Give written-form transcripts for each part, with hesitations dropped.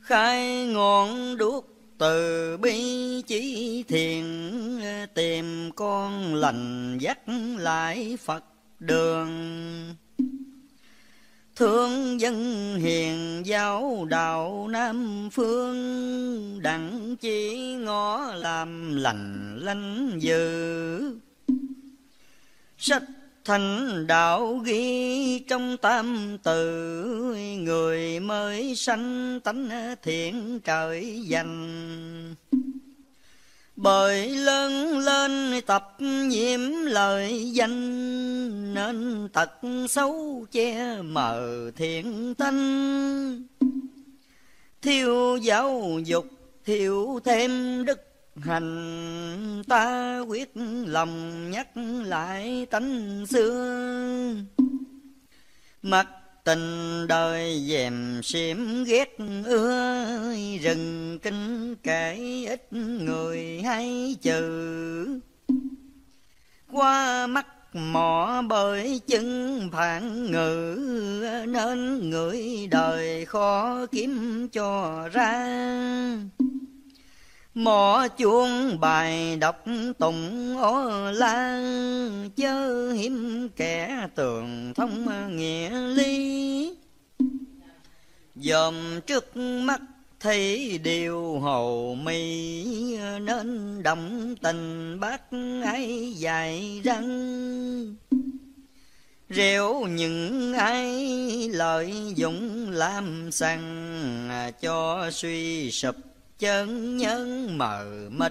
khai ngọn đuốc từ bi chỉ thiền, tìm con lành dắt lại Phật đường. Thương dân hiền giáo đạo Nam phương, đặng chỉ ngó làm lành lanh dữ. Sách thành đạo ghi trong tam từ, người mới sanh tánh thiện trời dành. Bởi lớn lên tập nhiễm lời danh, nên tật xấu che mờ thiện tánh. Thiếu giáo dục thiếu thêm đức hành, ta quyết lòng nhắc lại tánh xưa. Mặc tình đời dèm xiêm ghét ưa, rừng kinh kể ít người hay chữ. Qua mắt mỏ bởi chân phản ngữ, nên người đời khó kiếm cho ra. Mỏ chuông bài đọc tụng ó la, chớ hiếm kẻ tường thông nghĩa lý. Dòm trước mắt thấy điều hồ mì, nên động tình bác ái dài răng. Rêu những ai lợi dụng làm sằng, cho suy sụp chân nhân mờ mịt.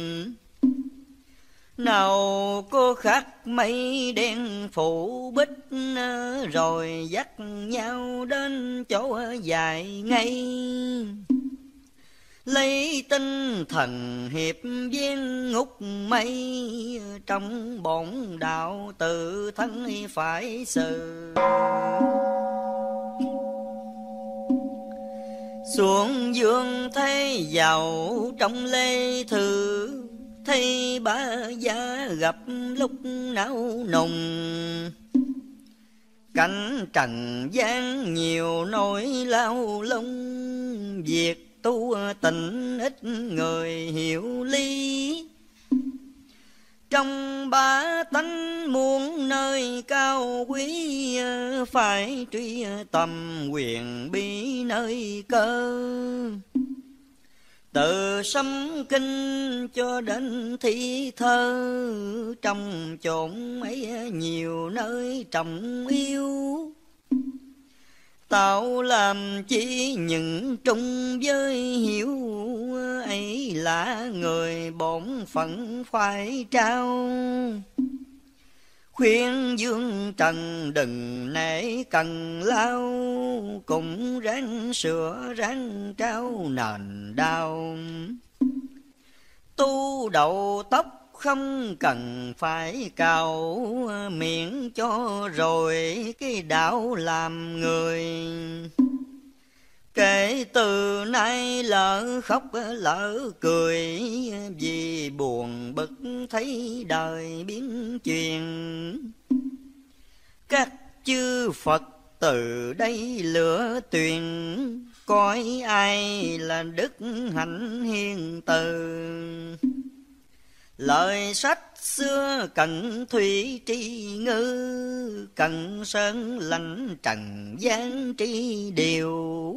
Nào có khắc mây đen phủ bích, rồi dắt nhau đến chỗ dài ngay. Lấy tinh thần hiệp viên ngút mây, trong bổn đạo tự thân phải sự. Xuống dương thấy giàu trong lê thư, thấy bá gia gặp lúc não nùng. Cảnh trần gian nhiều nỗi lao lung, việc tu tình ít người hiểu lý. Trong ba tánh muôn nơi cao quý, phải truy tầm quyền bí nơi cơ. Từ sấm kinh cho đến thi thơ, trong chốn ấy nhiều nơi trọng yêu. Tạo làm chi những trung với hiểu, ấy là người bổn phận phải trao. Khuyên dương trần đừng nể cần lao, cũng ráng sửa ráng trao nền đau. Tu đầu tóc không cần phải cạo, miễn cho rồi cái đạo làm người. Kể từ nay lỡ khóc lỡ cười, vì buồn bực thấy đời biến chuyển. Các chư Phật từ đây lửa tuyền, coi ai là đức hạnh hiền từ. Lời sách xưa cần thủy tri ngư, cần sơn lãnh trần gian tri điều.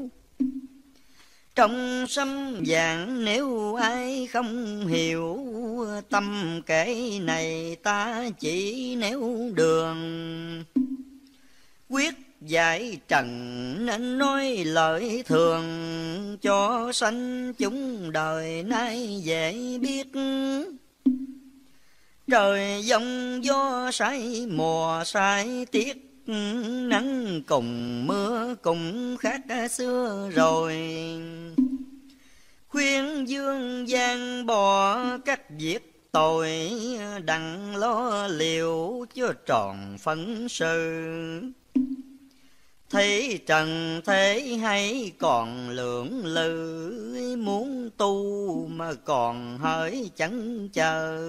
Trong sấm vàng nếu ai không hiểu, tâm kể này ta chỉ nếu đường. Quyết giải trần nên nói lời thường, cho sanh chúng đời nay dễ biết. Trời giông gió sai mùa sai tiết, nắng cùng mưa cùng khác xưa rồi. Khuyên dương gian bỏ các việc tội, đặng lo liệu cho tròn phận sự. Thấy trần thế hay còn lưỡng lự, muốn tu mà còn hỡi chẳng chờ.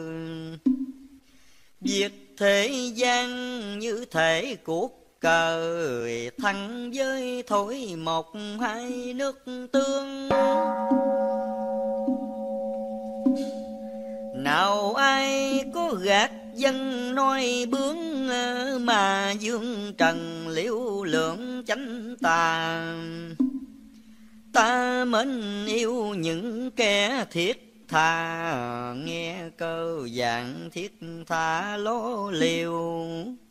Việc thế gian như thể cuộc cờ, thắng với thổi một hai nước tương. Nào ai có gạt dân nói bướng, mà dương trần liễu lượng chánh tà. Ta mến yêu những kẻ thiết tha, nghe cơ dạng thiết tha lố liều.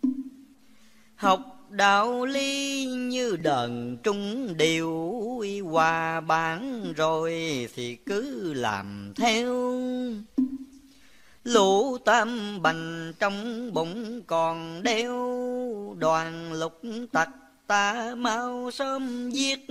Học đạo lý như đờn trung điều, hòa bản rồi thì cứ làm theo. Lũ tam bành trong bụng còn đeo, đoàn lục tặc ta mau sớm giết.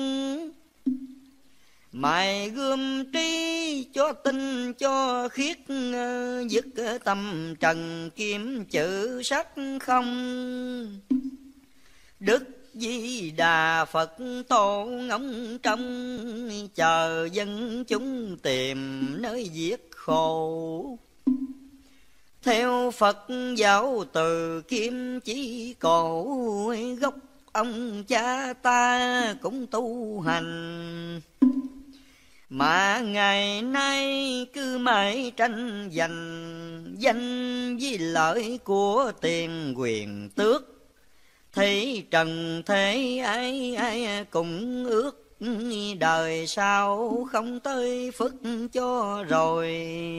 Mài gươm trí cho tinh cho khiết, dứt tâm trần kiếm chữ sắc không. Đức Di Đà Phật tổ ngóng trong, chờ dân chúng tìm nơi giết khổ. Theo Phật giáo từ kim chí cổ, gốc ông cha ta cũng tu hành. Mà ngày nay cứ mãi tranh giành, danh với lợi của tiền quyền tước. Thấy trần thế ai ai cũng ước, đời sau không tới phước cho rồi.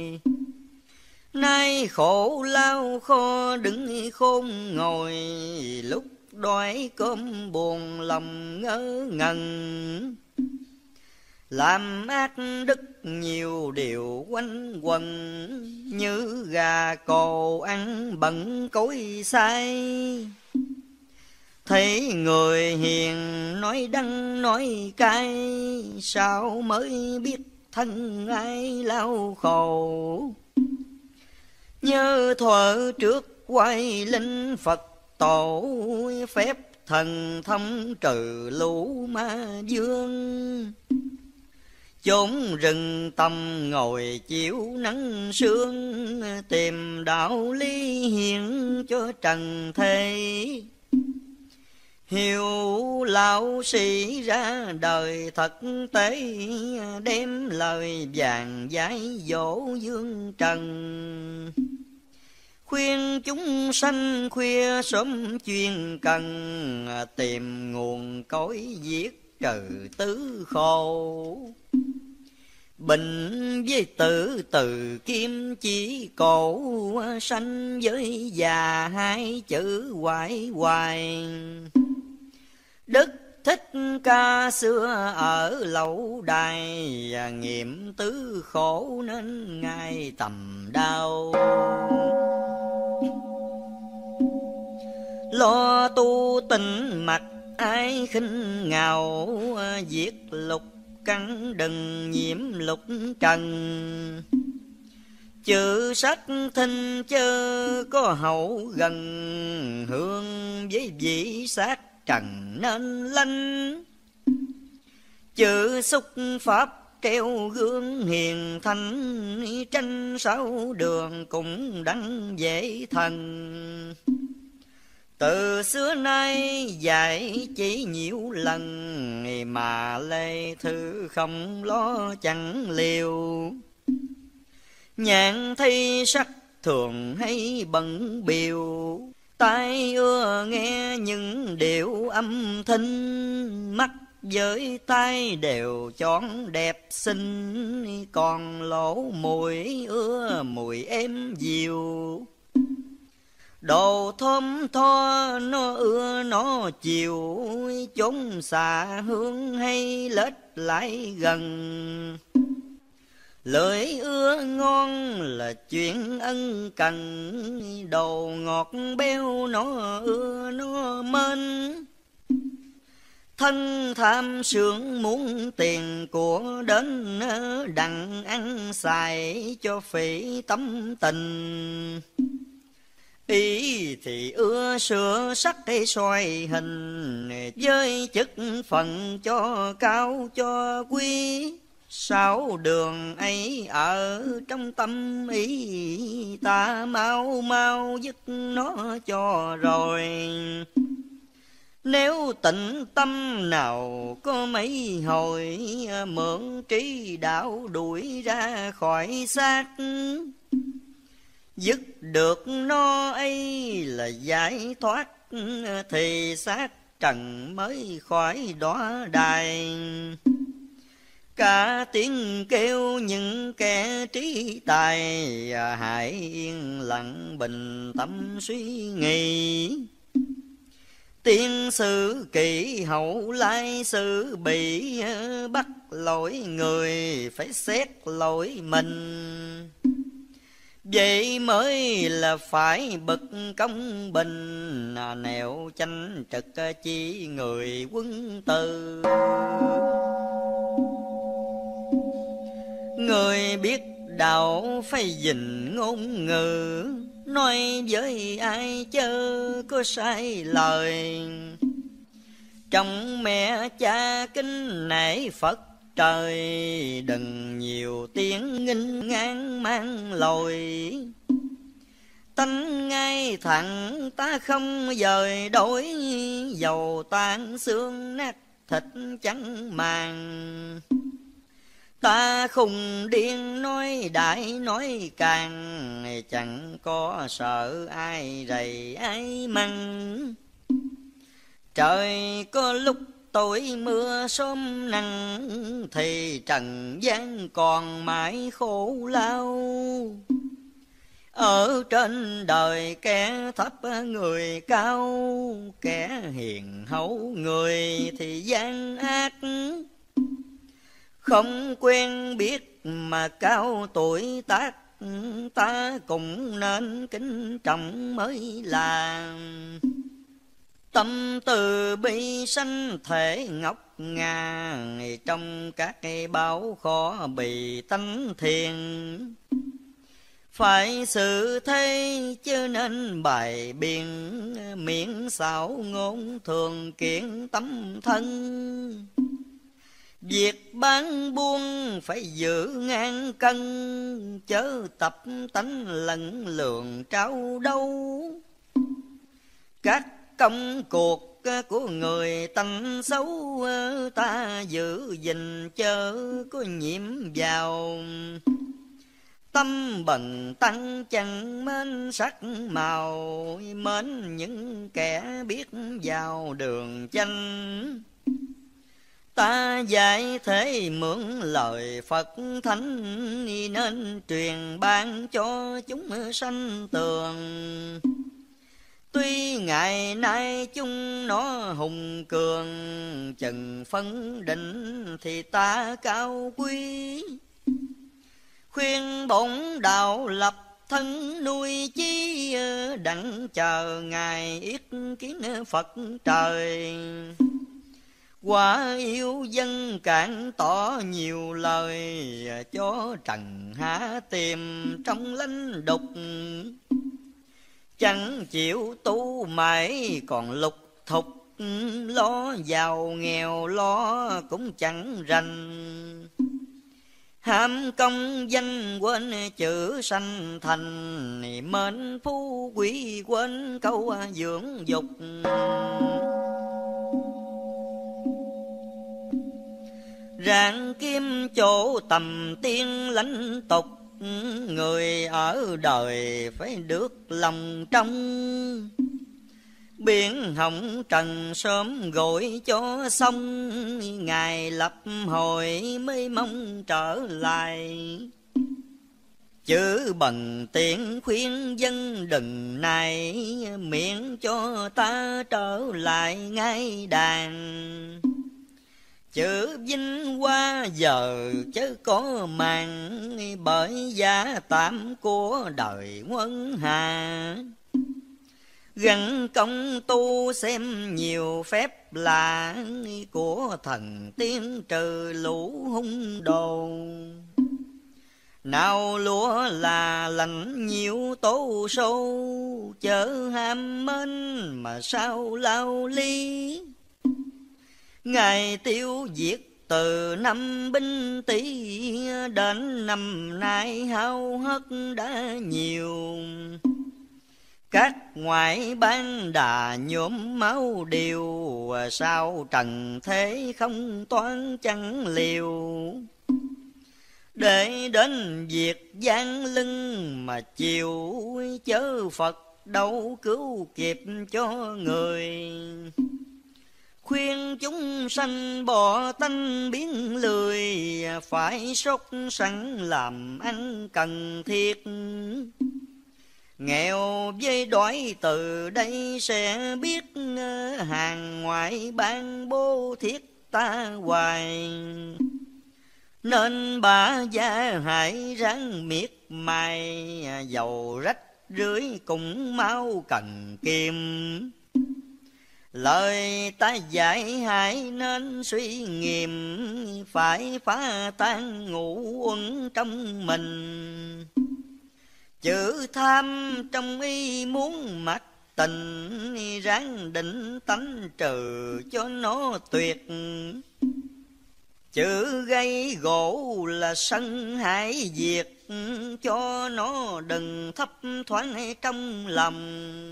Nay khổ lao kho đứng khôn ngồi, lúc đói cơm buồn lòng ngớ ngẩn. Làm ác đức nhiều điều quanh quẩn, như gà cồ ăn bận cối xay. Thấy người hiền nói đắng nói cay, sao mới biết thân ai lao khổ. Nhớ thuở trước quay linh Phật tổ, phép thần thông trừ lũ ma dương. Chốn rừng tầm ngồi chiếu nắng sương, tìm đạo lý hiển cho trần thế. Hiểu lão sĩ ra đời thực tế, đem lời vàng dạy dỗ dương trần. Khuyên chúng sanh khuya sớm chuyên cần, tìm nguồn cõi giết trừ tứ khổ. Bệnh với tử từ kim chỉ cổ, sanh với già hai chữ hoài hoài. Đức Thích Ca xưa ở lậu đài, nghiệm tứ khổ nên ngài tầm đau. Lo tu tịnh mặc ai khinh ngào, diệt lục căn đừng nhiễm lục trần. Chữ sắc thinh chớ có hậu gần, hương với vị sát trần nên lanh. Chữ xúc pháp treo gương hiền thanh, tranh sáu đường cũng đặng dễ thành. Từ xưa nay dạy chỉ nhiều lần, mà lê thư không lo chẳng liều. Nhạn thi sắc thường hay bận biểu, tai ưa nghe những điệu âm thanh. Mắt với tai đều chọn đẹp xinh, còn lỗ mũi ưa mùi êm dịu. Đồ thơm tho nó ưa nó chiều, chốn xà hương hay lết lại gần. Lời ưa ngon là chuyện ân cần, đồ ngọt béo nó ưa nó mến. Thân tham sướng muốn tiền của đến, đặng ăn xài cho phỉ tâm tình. Ý thì ưa sửa sắc hay xoay hình, với chức phận cho cao cho quý. Sáu đường ấy ở trong tâm ý, ta mau mau dứt nó cho rồi. Nếu tịnh tâm nào có mấy hồi, mượn trí đạo đuổi ra khỏi xác. Dứt được nó ấy là giải thoát, thì xác trần mới khỏi đọa đài. Cả tiếng kêu những kẻ trí tài, hãy yên lặng bình tâm suy nghĩ. Tiên sử kỵ hậu lai xử bị, bắt lỗi người phải xét lỗi mình. Vậy mới là phải bậc công bình, nẻo chánh trực chi người quân tử. Người biết đạo phải gìn ngôn ngữ, nói với ai chớ có sai lời. Trong mẹ cha kính nể Phật trời, đừng nhiều tiếng nghinh ngang mang lồi. Tánh ngay thẳng ta không dời đổi, dầu tan xương nát thịt chẳng màng. Ta khùng điên nói đại nói càng, chẳng có sợ ai rầy ai măng. Trời có lúc tối mưa sớm nắng, thì trần gian còn mãi khổ lao. Ở trên đời kẻ thấp người cao, kẻ hiền hậu người thì gian ác. Không quen biết mà cao tuổi tác, ta cũng nên kính trọng mới là. Tâm từ bi sanh thể ngọc ngà, trong các báo khó bị tánh thiền. Phải xử thế chứ nên bài biện, miệng xảo ngôn thường kiện tâm thân. Việc bán buôn phải giữ ngang cân, chớ tập tánh lẫn lường trao đâu. Các công cuộc của người tánh xấu, ta giữ gìn chớ có nhiễm vào. Tâm bần tăng chẳng mến sắc màu, mến những kẻ biết vào đường chánh. Ta dạy thế mượn lời Phật Thánh, nên truyền ban cho chúng sanh tường. Tuy ngày nay chúng nó hùng cường, chừng phân định thì ta cao quý. Khuyên bổn đạo lập thân nuôi chí, đặng chờ ngày yết kiến Phật trời. Quả yêu dân cạn tỏ nhiều lời, cho trần hạ tìm trong lãnh đục. Chẳng chịu tu mãi còn lục thục, lo giàu nghèo lo cũng chẳng rành. Ham công danh quên chữ sanh thành, mến phú quý quên câu dưỡng dục. Rạng kim chỗ tầm tiên lãnh tục, người ở đời phải được lòng trong. Biển hồng trần sớm gọi cho xong, ngày lập hồi mới mong trở lại. Chữ bần tiện khuyên dân đừng nài, miễn cho ta trở lại ngay đàn. Chữ vinh hoa giờ chớ có màng, bởi giá tạm của đời quân hà. Gắn công tu xem nhiều phép lạ, của thần tiên trừ lũ hung đồ. Nào lúa là lành nhiều tố sâu, chớ ham mến mà sao lao ly. Ngày tiêu diệt từ năm Bính Tý, đến năm nay hao hất đã nhiều. Các ngoại bang đà nhuộm máu điều, sao trần thế không toán chẳng liều. Để đến việc gian lưng mà chiều, chớ Phật đâu cứu kịp cho người. Khuyên chúng sanh bỏ tánh biến lười, phải sốt sẵn làm ăn cần thiết. Nghèo với đói từ đây sẽ biết, hàng ngoại bang bố thiết ta hoài. Nên bà gia hãy ráng miệt mài, dầu rách rưới cũng mau cần kim. Lời ta dạy hãy nên suy nghiệm, phải phá tan ngũ uẩn trong mình. Chữ tham trong y muốn mặc tình, ráng định tánh trừ cho nó tuyệt. Chữ gây gỗ là sân hại diệt, cho nó đừng thấp thoáng trong lòng.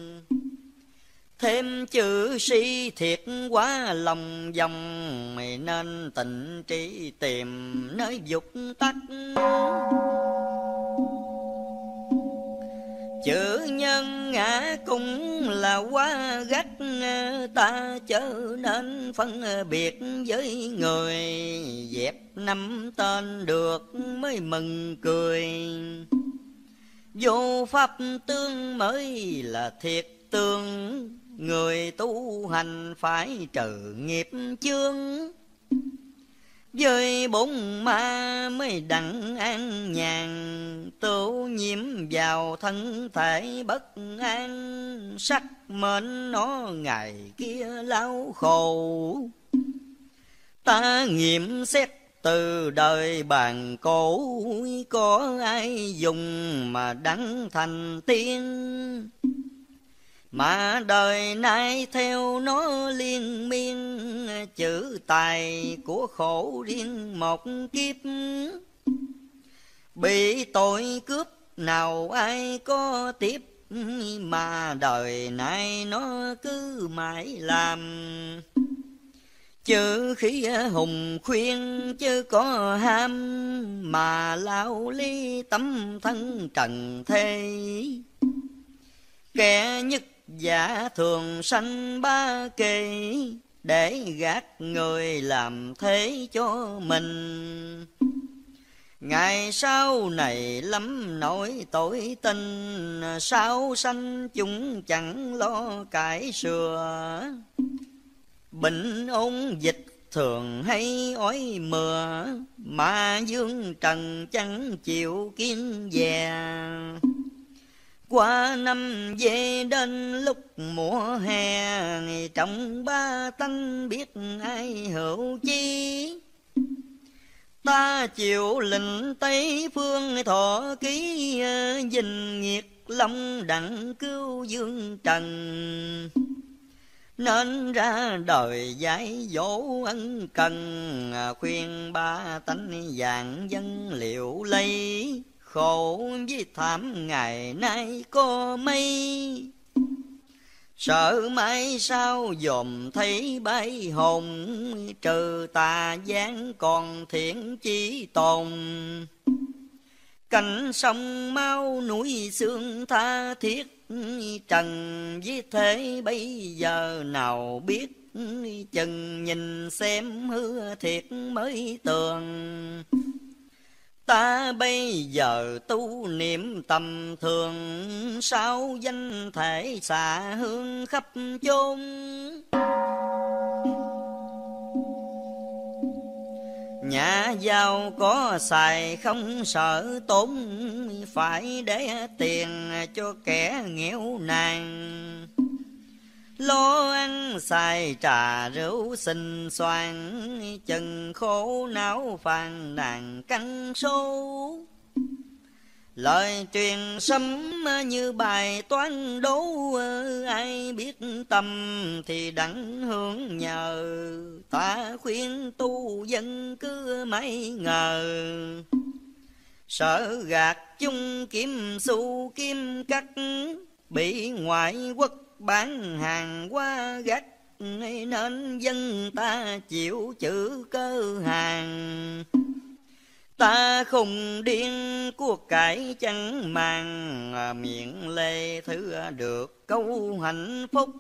Thêm chữ si thiệt quá lòng vòng, nên tịnh trí tìm nơi dục tắc. Chữ nhân ngã cũng là quá gắt, ta chớ nên phân biệt với người. Dẹp năm tên được mới mừng cười, vô pháp tương mới là thiệt tương. Người tu hành phải trừ nghiệp chướng, với bốn ma mới đặng an nhàn. Tu nhiễm vào thân thể bất an, sắc mệnh nó ngày kia lao khổ. Ta nghiệm xét từ đời bàn cổ, có ai dùng mà đặng thành tiên. Mà đời nay theo nó liên miên, chữ tài của khổ riêng một kiếp. Bị tội cướp nào ai có tiếp, mà đời nay nó cứ mãi làm. Chữ khí hùng khuyên chứ có ham, mà lao ly tấm thân trần thế. Kẻ nhất giả thường sanh ba kỳ, để gạt người làm thế cho mình. Ngày sau này lắm nỗi tội tình, sao sanh chúng chẳng lo cải sửa. Bệnh ôn dịch thường hay ói mưa, mà dương trần chẳng chịu kiên dè. Qua năm về đến lúc mùa hè, trong ba tánh biết ai hữu chi. Ta chịu lệnh Tây Phương thọ ký, dình nghiệt long đặng cứu dương trần. Nên ra đời dạy dỗ ân cần, khuyên ba tánh dạng dân liệu lây. Khổ với thảm ngày nay có mây, sợ mãi sao dòm thấy bay hồn. Trừ tà gian còn thiện chí tồn, cảnh sông mau núi xương tha thiết. Trần với thế bây giờ nào biết, chừng nhìn xem hư thiệt mới tường. Ta bây giờ tu niệm tầm thường, sao danh thể xạ hương khắp chốn. Nhà giàu có xài không sợ tốn, phải để tiền cho kẻ nghèo nàn. Lo ăn xài trà rượu xinh xoan, chừng khổ não phàn nàn căn số. Lời truyền sấm như bài toán đố, ai biết tâm thì đặng hướng nhờ. Ta khuyên tu dân cứ mãi ngờ, sợ gạt chung kim xu kim cắt. bị ngoại quốc bán hàng qua gắt, nên dân ta chịu chữ cơ hàng. Ta không điên của cải chẳng màng, miệng lê thứ được câu hạnh phúc.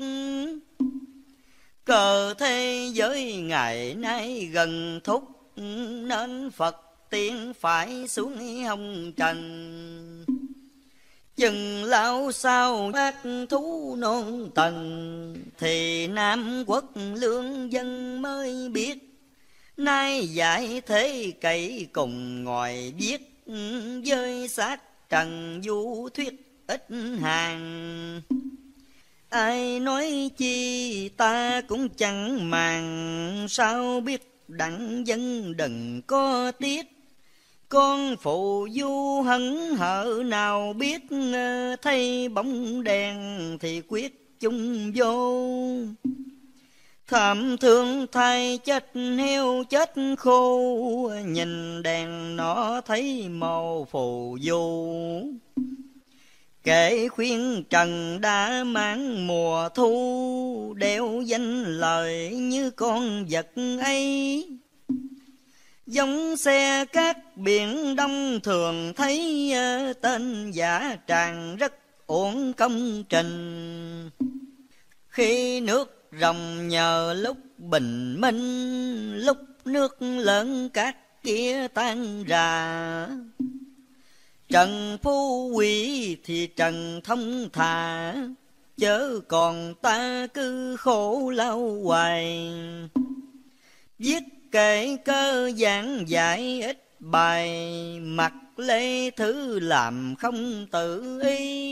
Cờ thế giới ngày nay gần thúc, nên Phật tiên phải xuống hồng trần. Chừng lao sao bác thú non tầng, thì Nam quốc lương dân mới biết. Nay dạy thế cậy cùng ngồi viết, với xác trần du thuyết ít hàng. Ai nói chi ta cũng chẳng màng, sao biết đặng dân đừng có tiếc. Con phụ du hấn hở nào biết, thấy bóng đèn thì quyết chung vô. Thảm thương thay chết heo chết khô, nhìn đèn nó thấy màu phù du. Kể khuyên trần đã mang mùa thu, đeo danh lời như con vật ấy. Giống xe cát biển đông thường thấy, tên giả tràng rất uổng công trình. Khi nước rồng nhờ lúc bình minh, lúc nước lớn cát kia tan rã. Trần phú quý thì trần thông thả, chớ còn ta cứ khổ lao hoài. Viết kể cơ giảng giải ít bài, mặc lê thứ làm không tự ý.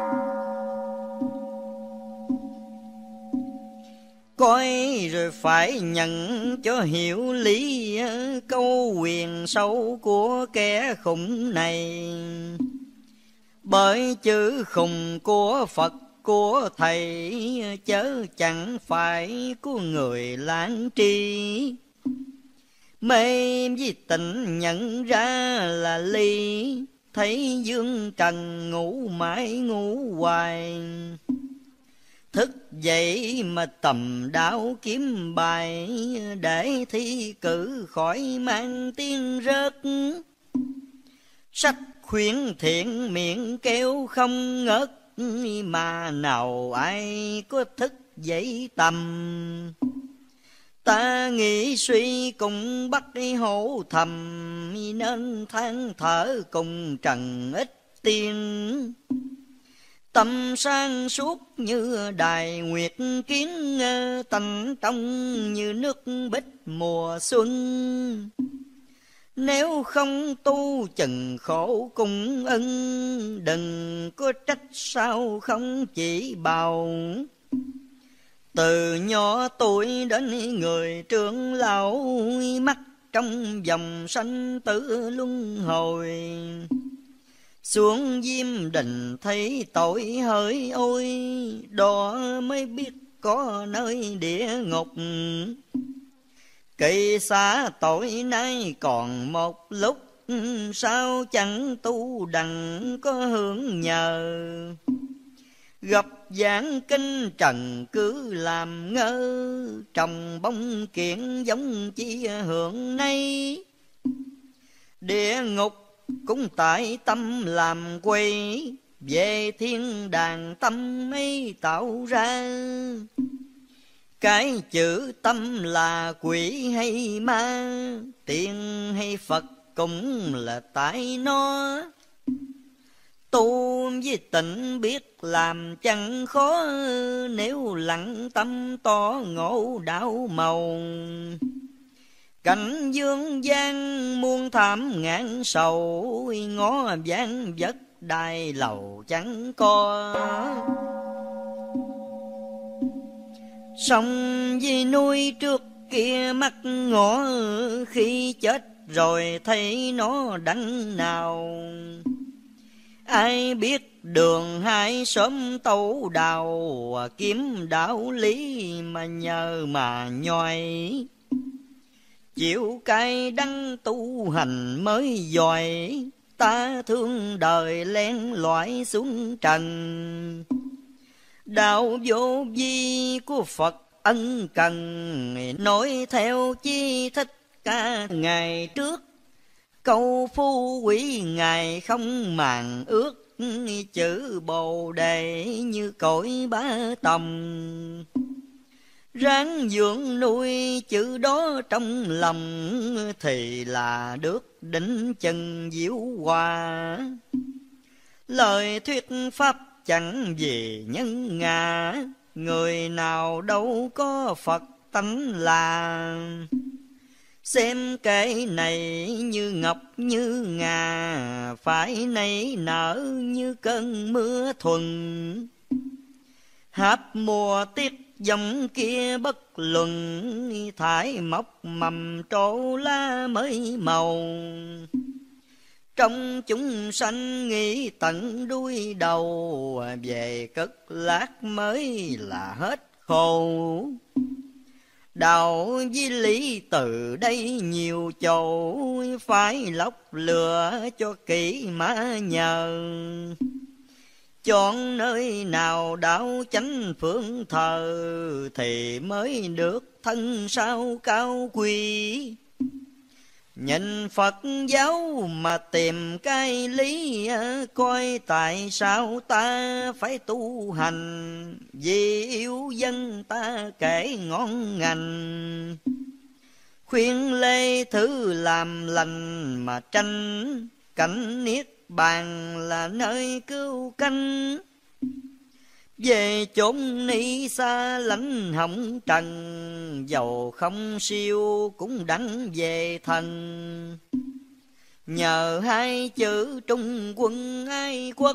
Coi rồi phải nhận cho hiểu lý, câu quyền sâu của kẻ khùng này. Bởi chữ khùng của Phật của thầy, chớ chẳng phải của người lãng tri. Mê với tịnh nhận ra là ly, thấy dương trần ngủ mãi ngủ hoài. Thức dậy mà tầm đạo kiếm bài, để thi cử khỏi mang tiếng rớt. Sách khuyến thiện miệng kêu không ngớt, mà nào ai có thức dậy tầm. Ta nghĩ suy cùng bắt hổ thầm, nên than thở cùng trần ít tiên. Tâm sang suốt như đài nguyệt kiến, tanh trong như nước bích mùa xuân. Nếu không tu chừng khổ cùng ân, đừng có trách sao không chỉ bào. Từ nhỏ tuổi đến người trưởng lão, mắc trong dòng sanh tử luân hồi. Xuống Diêm Đình thấy tội hỡi ôi, đó mới biết có nơi địa ngục. Kỳ xá tội nay còn một lúc, sao chẳng tu đặng có hướng nhờ. Gặp giảng kinh trần cứ làm ngơ, trồng bông kiện giống chi hưởng nay. Địa ngục cũng tại tâm làm quay, về thiên đàng tâm ấy tạo ra. Cái chữ tâm là quỷ hay ma, tiên hay Phật cũng là tại nó. Tu với tịnh biết làm chẳng khó, nếu lặng tâm to ngộ đạo màu. Cảnh dương gian muôn thảm ngàn sầu, ngó ván vất đài lầu chẳng có. Sông vì nuôi trước kia mắt ngõ, khi chết rồi thấy nó đắng nào. Ai biết đường hai sớm tấu đào, kiếm đạo lý mà nhờ mà nhoi. Chịu cay đắng tu hành mới giỏi, ta thương đời len lỏi xuống trần. Đạo vô vi của Phật ân cần, nói theo chi Thích Ca ngày trước. Câu phu quý ngài không màng ước, chữ Bồ Đề như cõi Bá Tòng. Ráng dưỡng nuôi chữ đó trong lòng, thì là được đỉnh chân diệu hòa. Lời thuyết pháp chẳng về nhân ngã, người nào đâu có Phật tánh là. Xem cái này như ngọc như ngà, phải nảy nở như cơn mưa thuần. Hạp mùa tiết dòng kia bất luận, thải mọc mầm trổ lá mới màu. Trong chúng sanh nghĩ tận đuôi đầu, về cất lát mới là hết khổ. Đạo di lý từ đây nhiều chỗ, phải lọc lựa cho kỹ mà nhờ. Chọn nơi nào đạo chánh phương thờ, thì mới được thân sao cao quý. Nhìn Phật giáo mà tìm cái lý, coi tại sao ta phải tu hành. Vì yêu dân ta kể ngon ngành, khuyên lê thứ làm lành mà tranh. Cảnh niết bàn là nơi cứu canh, về chốn ni xa lãnh hồng trần. Dầu không siêu cũng đặng về thần, nhờ hai chữ trung quân ai quốc.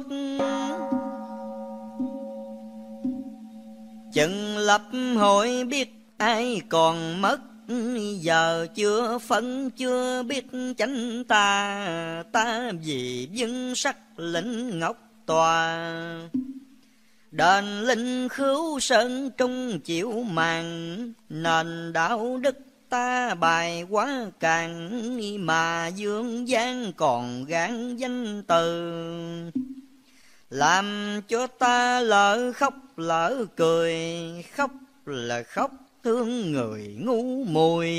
Chừng lập hội biết ai còn mất, giờ chưa phân chưa biết chánh ta. Ta vì dân sắc lĩnh ngọc tòa, đền linh khứu sơn trung chịu màng. Nền đạo đức ta bài quá càng, mà dương gian còn gán danh từ. Làm cho ta lỡ khóc lỡ cười, khóc là khóc thương người ngu muội.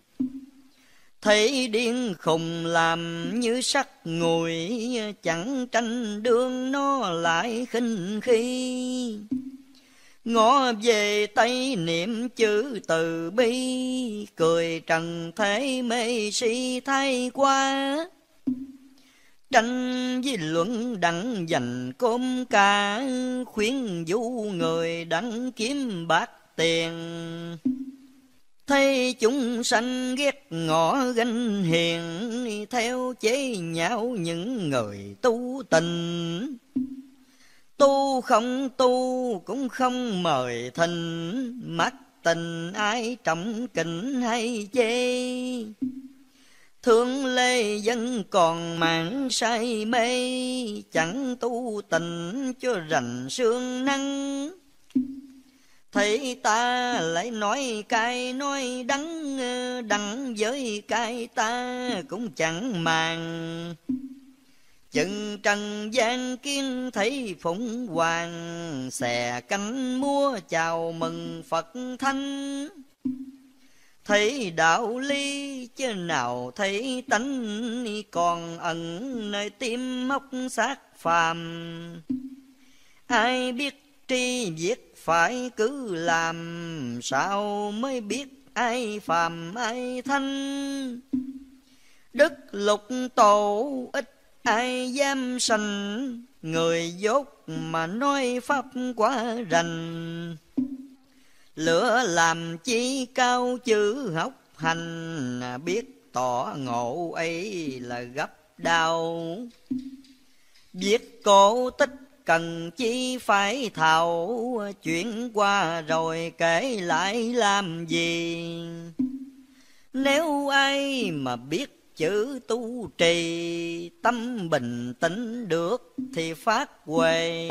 Thấy điên khùng làm như sắc ngùi, chẳng tranh đương nó lại khinh khi. Ngó về Tây niệm chữ từ bi, cười trần thế mê si thay qua. Tranh với luận đặng dành cơm ca, khuyến dụ người đặng kiếm bạc tiền. Thấy chúng sanh ghét ngõ ganh hiền, theo chế nhạo những người tu tình. Tu không tu cũng không mời thình, mắt tình ai trọng kính hay chê. Thương lê dân còn màng say mê, chẳng tu tình cho rành sương nắng. Thấy ta lại nói cay nói đắng, đắng với cay ta cũng chẳng màng. Chừng trần gian kiên thấy phụng hoàng, xè cánh múa chào mừng Phật thánh. Thấy đạo lý chứ nào thấy tánh, còn ẩn nơi tim móc xác phàm. Ai biết tri việc phải cứ làm, sao mới biết ai phàm ai thanh. Đức lục tổ ít ai dám sanh, người dốt mà nói pháp quá rành. Lửa làm chi cao chữ học hành, biết tỏ ngộ ấy là gấp đau. Biết cổ tích cần chi phải thảo, chuyện qua rồi kể lại làm gì. Nếu ai mà biết chữ tu trì, tâm bình tĩnh được thì phát huệ.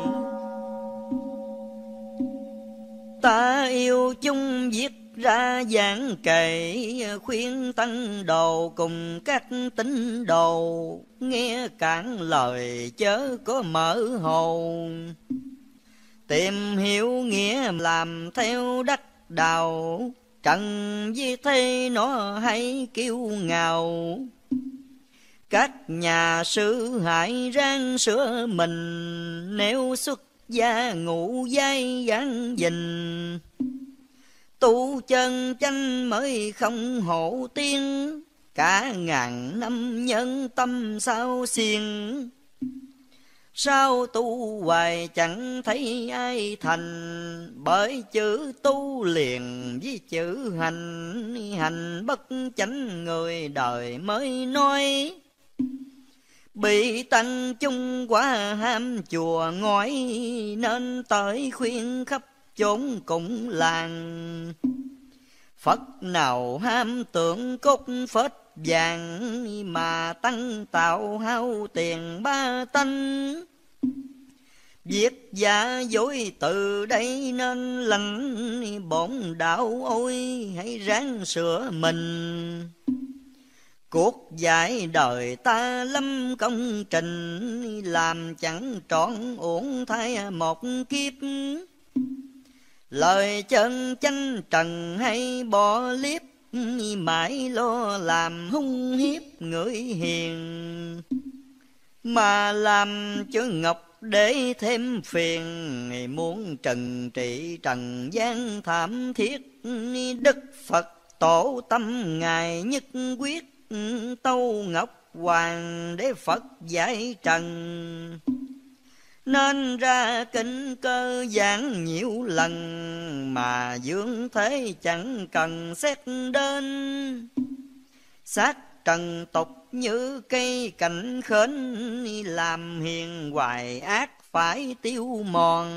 Ta yêu chung viết ra giảng kệ, khuyên tăng đồ cùng các tín đồ. Nghe cạn lời chớ có mở hồn, tìm hiểu nghĩa làm theo đắc đạo. Trần với thế nó hay kiêu ngạo, các nhà sư hãy ráng sửa mình. Nếu xuất gia ngũ giai gắn gìn, tu chân chánh mới không hổ tiên. Cả ngàn năm nhân tâm sao xiên, sao tu hoài chẳng thấy ai thành. Bởi chữ tu liền với chữ hành, hành bất chánh người đời mới nói. Bị tăng chung quá ham chùa ngói, nên tới khuyên khắp chốn cùng làng. Phật nào ham tưởng cốt phết vàng, mà tăng tạo hao tiền ba tánh. Việc giả dối từ đây nên lành, bổn đạo ôi hãy ráng sửa mình. Cuộc dạy đời ta lâm công trình, làm chẳng trọn uổng thay một kiếp. Lời chân chánh trần hay bỏ liếp, mãi lo làm hung hiếp người hiền. Mà làm chớ ngọc để thêm phiền, muốn trần trị trần gian thảm thiết. Đức Phật tổ tâm ngài nhất quyết, tâu ngọc hoàng để Phật giải trần. Nên ra kinh cơ giảng nhiều lần, mà dương thế chẳng cần xét đến. Xác trần tục như cây cành khến, làm hiền hoài ác phải tiêu mòn.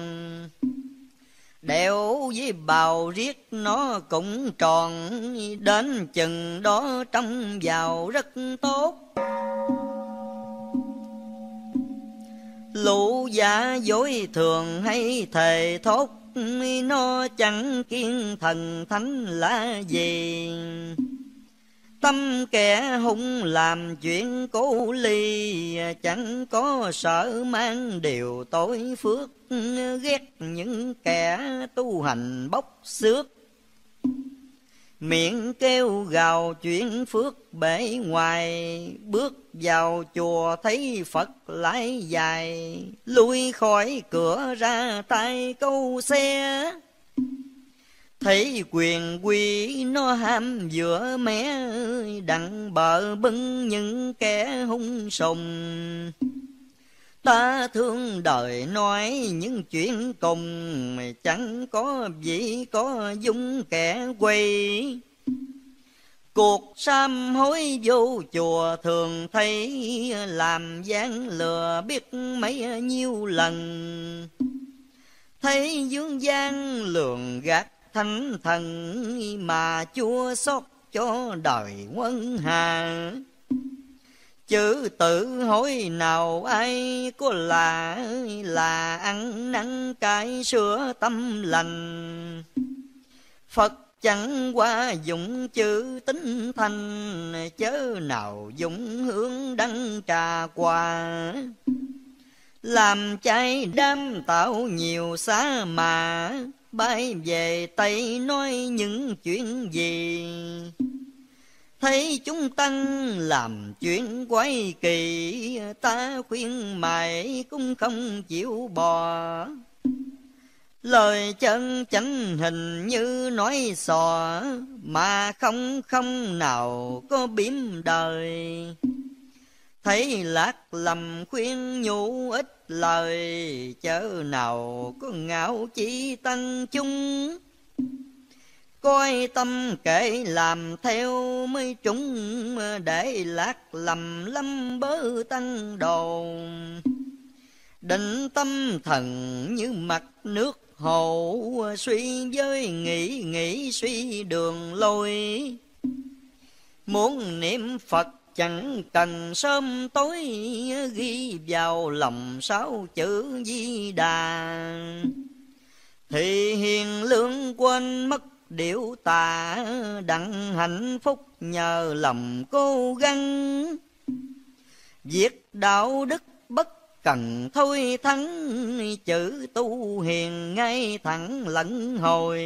Đeo với bào riết nó cũng tròn, đến chừng đó trông vào rất tốt. Lũ giả dối thường hay thề thốt, nó chẳng kiên thần thánh là gì. Tâm kẻ hung làm chuyện cố ly, chẳng có sợ mang điều tối phước. Ghét những kẻ tu hành bóc xước, miệng kêu gào chuyện phước bể ngoài. Bước vào chùa thấy Phật lại dài, lui khỏi cửa ra tay câu xe. Thấy quyền quy nó ham giữa mé, đặng bờ bưng những kẻ hung sùng. Ta thương đời nói những chuyện cùng, chẳng có vị có dung kẻ quay. Cuộc sám hối vô chùa thường thấy, làm gian lừa biết mấy nhiêu lần. Thấy dương gian lường gạt thánh thần, mà Chúa xót cho đời quân hà. Chữ tự hối nào ai có là ăn năn cải sửa tâm lành. Phật chẳng qua dụng chữ tính thành, chớ nào dụng hương đăng trà quà. Làm cháy đám tạo nhiều xá mà, bay về Tây nói những chuyện gì. Thấy chúng tăng làm chuyện quái kỳ, ta khuyên mày cũng không chịu bò. Lời chân chánh hình như nói xò, mà không nào có biếm đời. Thấy lạc lầm khuyên nhủ ít lời, chớ nào có ngạo chỉ tăng chung. Coi tâm kệ làm theo mới trúng, để lạc lầm lâm bớ tăng đồ. Định tâm thần như mặt nước hồ, suy với nghĩ suy đường lối. Muốn niệm Phật chẳng cần sớm tối, ghi vào lòng 6 chữ Di Đà. Thì hiền lương quên mất điệu tà, đặng hạnh phúc nhờ lòng cố gắng. Việc đạo đức bất cần thôi thắng, chữ tu hiền ngay thẳng lẫn hồi.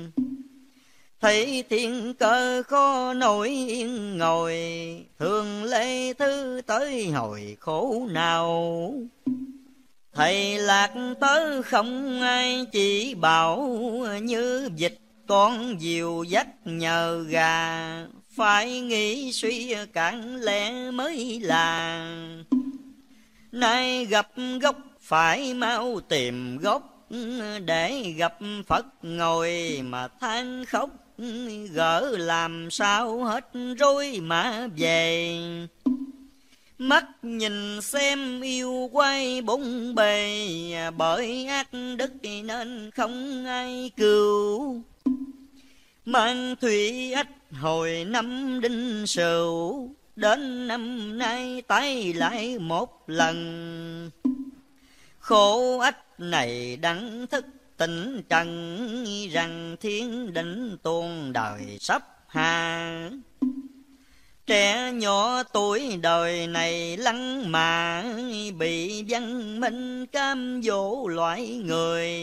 Thấy thiên cơ khó nổi yên ngồi, thường lệ thứ tới hồi khổ nào. Thầy lạc tớ không ai chỉ bảo, như dịch con diều dắt nhờ gà. Phải nghĩ suy cạn lẽ mới là, nay gặp gốc phải mau tìm gốc. Để gặp Phật ngồi mà than khóc, gỡ làm sao hết rối mà về. Mắt nhìn xem yêu quay bốn bề, bởi ác đức nên không ai cứu. Mang thủy ách hồi năm Đinh Sửu, đến năm nay tái lại một lần. Khổ ách này đắng thức tỉnh trần, rằng thiên định tuôn đời sắp hạ. Trẻ nhỏ tuổi đời này lăng mà, bị văn minh cam dỗ loại người.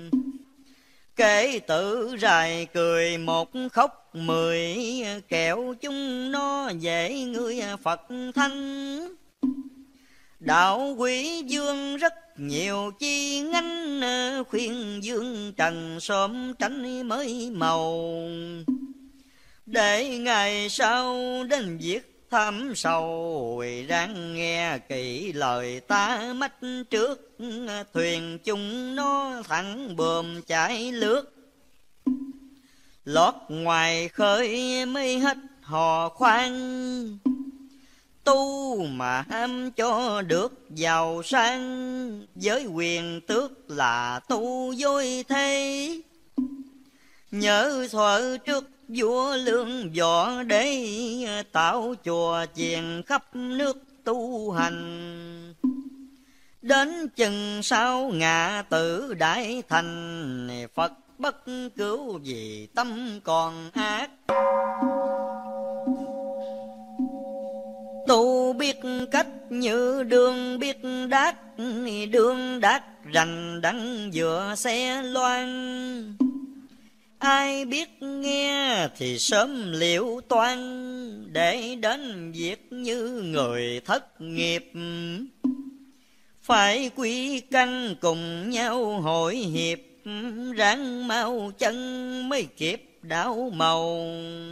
Kể tự rài cười một khóc mười, kẻo chúng nó dễ ngươi Phật thanh. Đạo quý dương rất nhiều chi ngánh, khuyên dương trần sớm tránh mới màu. Để ngày sau đến việc thăm sầu, ráng nghe kỹ lời ta mách trước. Thuyền chúng nó thẳng bờm chạy lướt, lót ngoài khơi mới hết hò khoan. Tu mà ham cho được giàu sang, với quyền tước là tu dối thế. Nhớ thuở trước vua Lương Võ Đế, tạo chùa chiền khắp nước tu hành. Đến chừng sau ngã tử đại thành, Phật bất cứu vì tâm còn ác. Tu biết cách như đường biết đát, đường đát rành đắng giữa xe loan. Ai biết nghe thì sớm liệu toan, để đến việc như người thất nghiệp. Phải quy căn cùng nhau hội hiệp, ráng mau chân mới kịp đảo màu.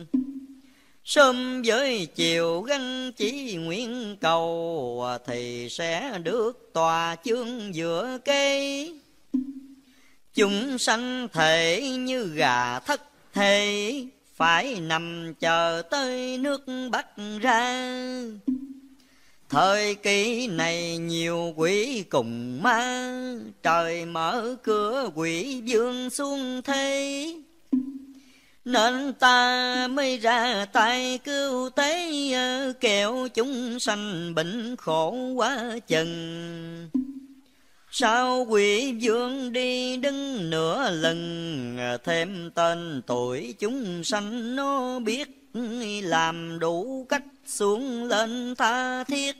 Sớm với chiều gắn chỉ nguyện cầu, thì sẽ được tòa chương giữa cây. Chúng sanh thể như gà thất thế, phải nằm chờ tới nước Bắc ra. Thời kỳ này nhiều quỷ cùng ma, trời mở cửa quỷ vương xuống thế. Nên ta mới ra tay cứu tế, kẻo chúng sanh bệnh khổ quá chừng. Sao quỷ vương đi đứng nửa lần, thêm tên tuổi chúng sanh nó biết. Làm đủ cách xuống lên tha thiết,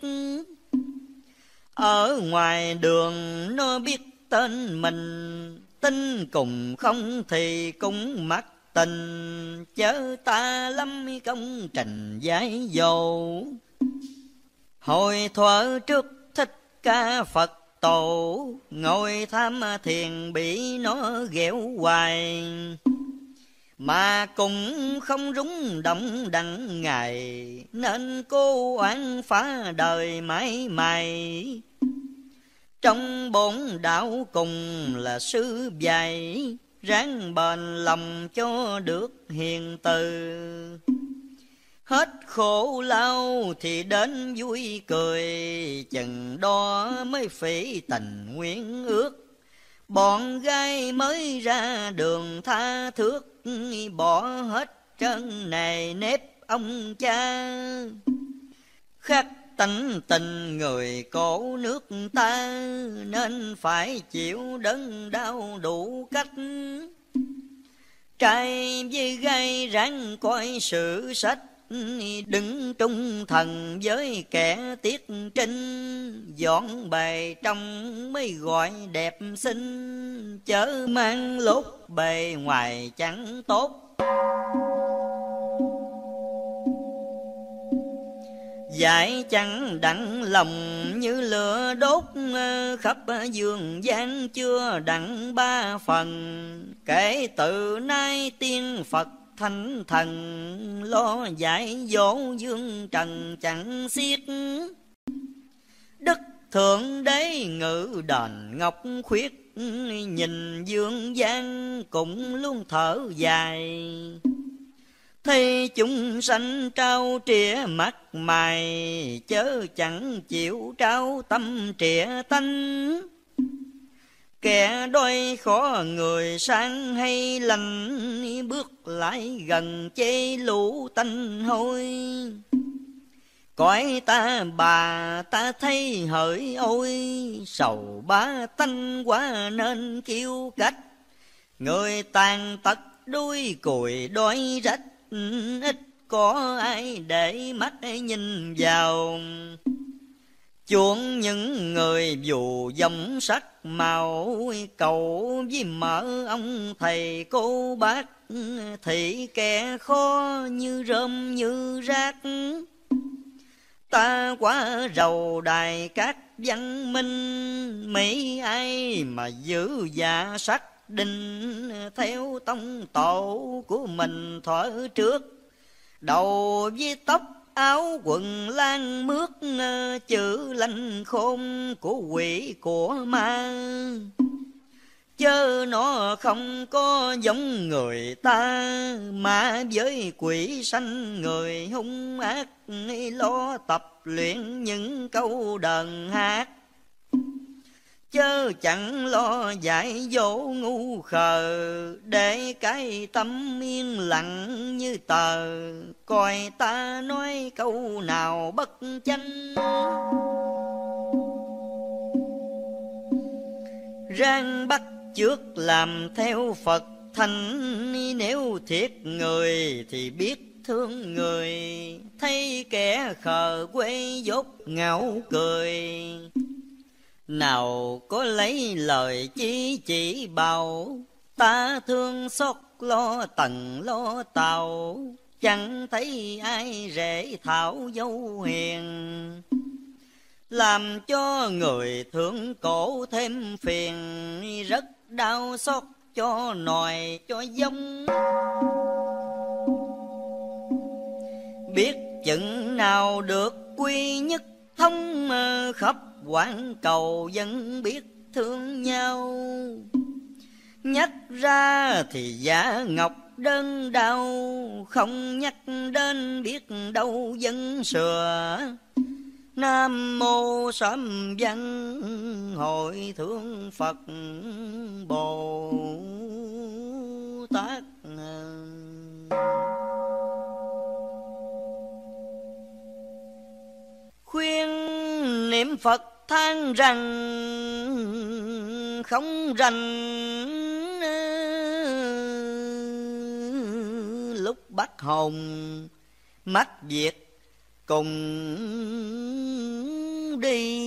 ở ngoài đường nó biết tên mình. Tin cùng không thì cũng mắc tình, chớ ta lắm công trình giải dầu. Hồi thuở trước Thích Ca Phật Tổ, ngồi tham thiền bị nó ghẹo hoài. Mà cũng không rúng động đặng ngày, nên cô oán phá đời mãi mãi. Trong bổn đạo cùng là sư dạy, ráng bền lòng cho được hiền từ. Hết khổ lao thì đến vui cười, chừng đó mới phỉ tình nguyện ước. Bọn gái mới ra đường tha thước, bỏ hết trơn nề nếp ông cha. Khắc tánh tình người cổ nước ta, nên phải chịu đớn đau đủ cách. Trai với gái ráng coi sự sách, đứng trung thần với kẻ tiết trinh, dọn bề trong mới gọi đẹp xinh, chớ mang lốt bề ngoài chẳng tốt. Dải chẳng đặng lòng như lửa đốt, khắp dương gian chưa đặng 3 phần. Kể từ nay tiên Phật thánh thần, lo dạy dỗ dương trần chẳng xiết. Đức Thượng Đế ngự đền ngọc khuyết, nhìn dương gian cũng luôn thở dài. Thấy chúng sanh trao trĩa mắt mày, chớ chẳng chịu trao tâm trĩa tánh. Kẻ đôi khó người sang hay lành, bước lại gần chê lũ tanh hôi. Cõi ta bà ta thấy hỡi ôi, sầu bá tanh quá nên kêu cách. Người tàn tật đuôi cùi đói rách, ít có ai để mắt nhìn vào. Chuộng những người dù dòng sắc màu, cầu với mợ ông thầy cô bác, thì kẻ khó như rơm như rác. Ta quá rầu đài các văn minh, mấy ai mà giữ dạ sắc định, theo tông tổ của mình thuở trước. Đầu với tóc áo quần lan mướt, chữ lanh khôn của quỷ của ma. Chớ nó không có giống người ta, mà với quỷ sanh người hung ác, lo tập luyện những câu đờn hát. Chớ chẳng lo dạy dỗ ngu khờ, để cái tâm yên lặng như tờ, coi ta nói câu nào bất chánh. Rang bắt trước làm theo Phật thánh, nếu thiệt người thì biết thương người. Thấy kẻ khờ quê dốt ngạo cười, nào có lấy lời chí chỉ bảo. Ta thương xót lo tần lo tàu, chẳng thấy ai rễ thảo dấu hiền. Làm cho người thương cổ thêm phiền, rất đau xót cho nòi cho giống. Biết chừng nào được quy nhất thông, khắp quảng cầu vẫn biết thương nhau. Nhắc ra thì giả ngọc đơn đau, không nhắc đến biết đâu dân sửa. Nam mô Sám Văn Hội Thượng Phật Bồ Tát. Khuyên niệm Phật than rằng không rành, lúc bắt hồn mắt Việt cùng đi.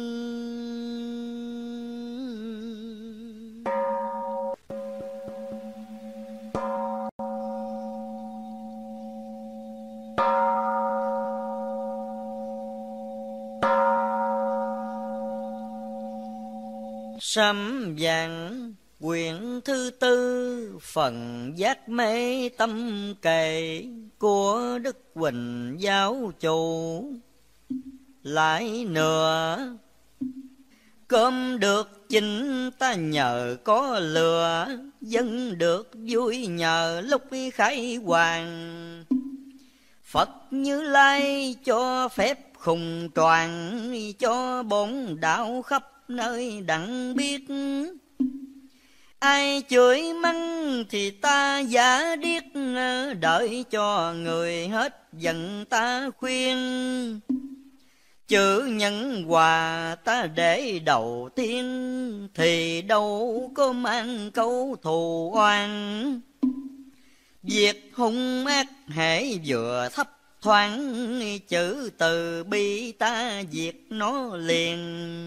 Sám Vàng quyển thứ 4, phần giác mê tâm kệ của Đức Huỳnh Giáo Chủ. Lại nữa, cơm được chinh ta nhờ có lừa, dân được vui nhờ lúc khai hoàng. Phật Như Lai cho phép khùng toàn, cho bổn đạo khắp nơi đặng biết. Ai chửi mắng thì ta giả điếc, đợi cho người hết giận ta khuyên. Chữ nhân hòa ta để đầu tiên, thì đâu có mang câu thù oan. Việc hung ác hễ vừa thấp thoáng chữ từ bi ta diệt nó liền.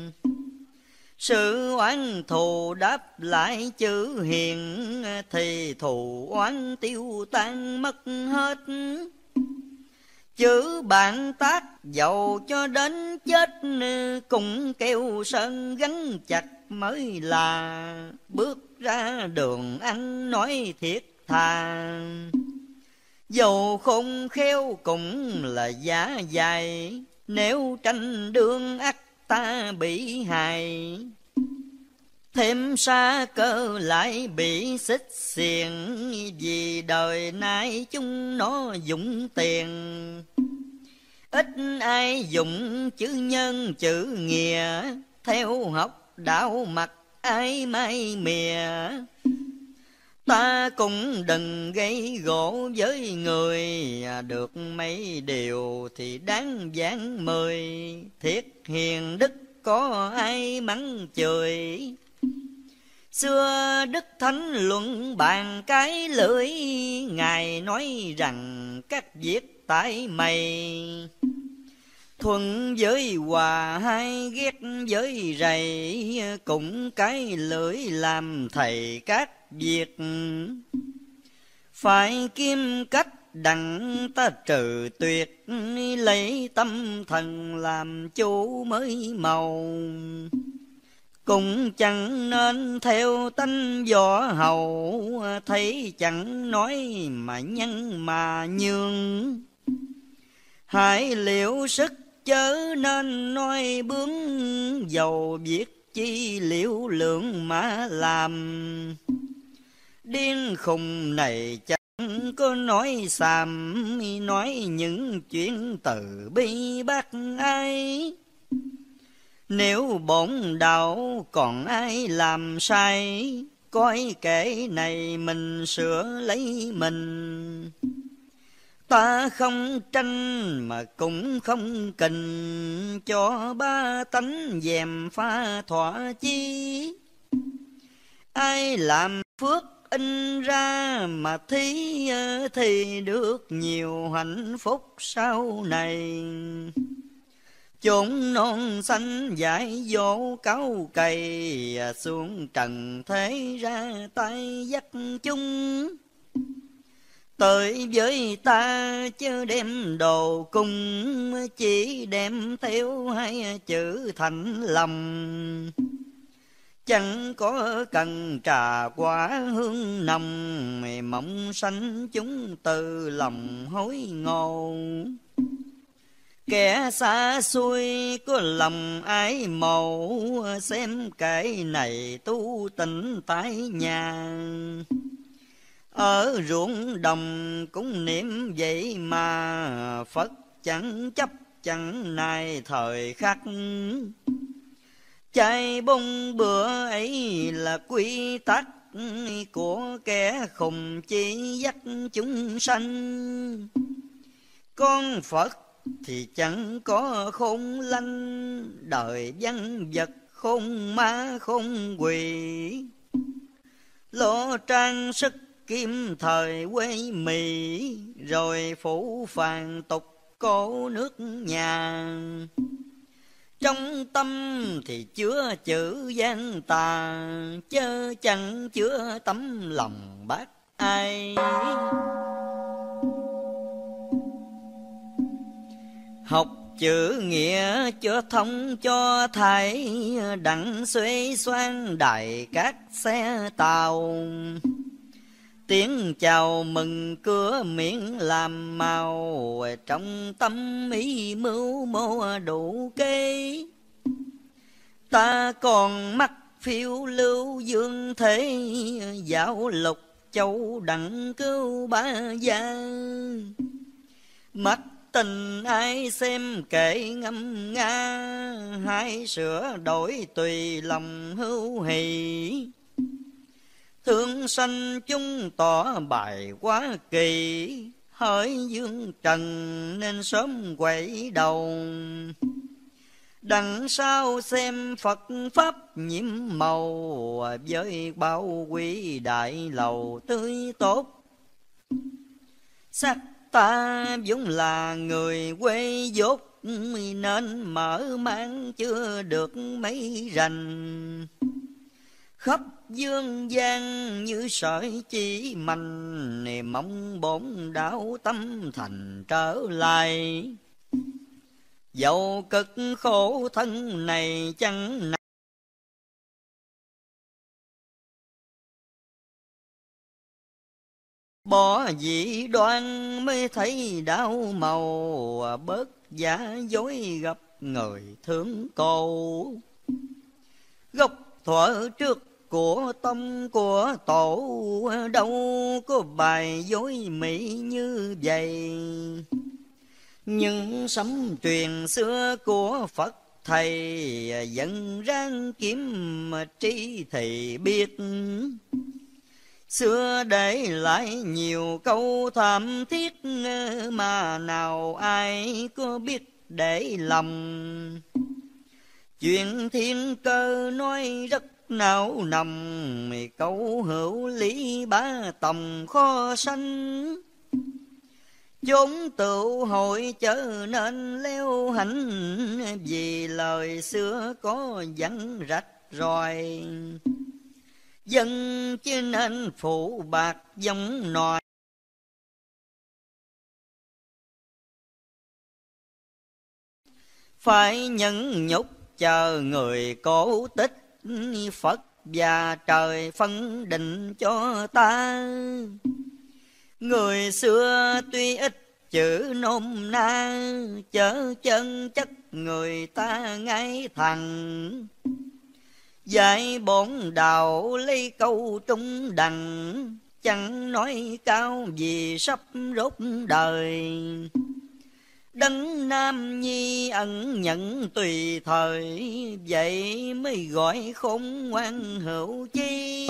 Sự oán thù đáp lại chữ hiền, thì thù oán tiêu tan mất hết. Chữ bạn tác dầu cho đến chết, cũng kêu sơn gắn chặt mới là bước ra đường ăn nói thiệt thà. Dầu khôn khéo cũng là giá dài, nếu tranh đương ắt ta bị hại. Thêm xa cơ lại bị xích xiềng, vì đời nay chúng nó dụng tiền. Ít ai dụng chữ nhân chữ nghĩa, theo học đạo mặt ai mai mìa. Ta cũng đừng gây gỗ với người, được mấy điều thì đáng vạn mười. Thiết hiền đức có ai mắng chửi, xưa Đức Thánh luận bàn cái lưỡi. Ngài nói rằng các việc tại mày, thuận với hòa hay ghét với rầy. Cũng cái lưỡi làm thầy các việc, phải kiếm cách đặng ta trừ tuyệt. Lấy tâm thần làm chủ mới màu, cũng chẳng nên theo tánh võ hầu. Thấy chẳng nói mà nhân mà nhường, hãy liệu sức chớ nên nói bướng. Dầu việc chi liệu lượng mà làm, điên khùng này chẳng có nói xàm. Nói những chuyện từ bi bác ai, nếu bổn đạo còn ai làm sai. Coi kẻ này mình sửa lấy mình, ta không tranh mà cũng không kình. Cho ba tánh dèm pha thỏa chí, ai làm phước in ra mà thí. Thì được nhiều hạnh phúc sau này. Chốn non xanh dại dỗ cáu cày, xuống trần thế ra tay dắt chung. Tới với ta chớ đem đồ cung, chỉ đem theo hai chữ thành lòng. Chẳng có cần trà quả hương nồng, mộng sanh chúng từ lòng hối ngộ. Kẻ xa xôi có lòng ái mộ, xem cái này tu tịnh tại nhà. Ở ruộng đồng cũng niệm vậy mà, Phật chẳng chấp chẳng nài thời khắc. Chay bông bữa ấy là quy tắc, của kẻ khùng chỉ dắt chúng sanh. Con Phật thì chẳng có khôn lanh, đời văn vật khôn ma khôn quỷ. Lo trang sức kim thời quê Mỹ, rồi phủ phàng tục cổ nước nhà. Trong tâm thì chứa chữ gian tà, chớ chẳng chứa tấm lòng bác ai. Học chữ nghĩa cho thông cho thầy, đặng xuê xoan đại các xe tàu. Tiếng chào mừng cửa miệng làm màu, trong tâm ý mưu mô đủ kế. Ta còn mắt phiêu lưu dương thế, dạo lục châu đặng cứu ba gia. Mắt tình ai xem kệ ngâm nga, hai sửa đổi tùy lòng hữu hỷ. Thương sanh chúng tỏ bài quá kỳ, hỡi dương trần nên sớm quay đầu. Đằng sau xem Phật Pháp nhiễm màu, với bao quý đại lầu tươi tốt. Sắc Ta vốn là người quê dốt, nên mở mang chưa được mấy rành. Khắp dương gian như sợi chỉ mành, mong bổn đạo tâm thành trở lại. Dẫu cực khổ thân này chẳng bỏ dị đoan, mới thấy đau màu bớt giả dối gặp người thương cô. Gốc thuở trước của tông của tổ, đâu có bài dối mỹ như vậy. Nhưng sấm truyền xưa của Phật thầy, dân ráng kiếm trí thì biết. Xưa để lại nhiều câu thảm thiết, mà nào ai có biết để lòng. Chuyện thiên cơ nói rất não nằm, câu hữu lý bá tòng khó sanh. Chốn tựu hội trở nên leo hành, vì lời xưa có dặn rạch ròi. Dân chứ nên phụ bạc giống nòi. Phải nhẫn nhục chờ người cổ tích, Phật và trời phân định cho ta. Người xưa tuy ít chữ nôm na, chớ chân chất người ta ngay thẳng. Dạy bổn đạo lấy câu trung đẳng, chẳng nói cao vì sắp rốt đời. Đấng nam nhi ẩn nhận tùy thời, vậy mới gọi khôn ngoan hữu chi.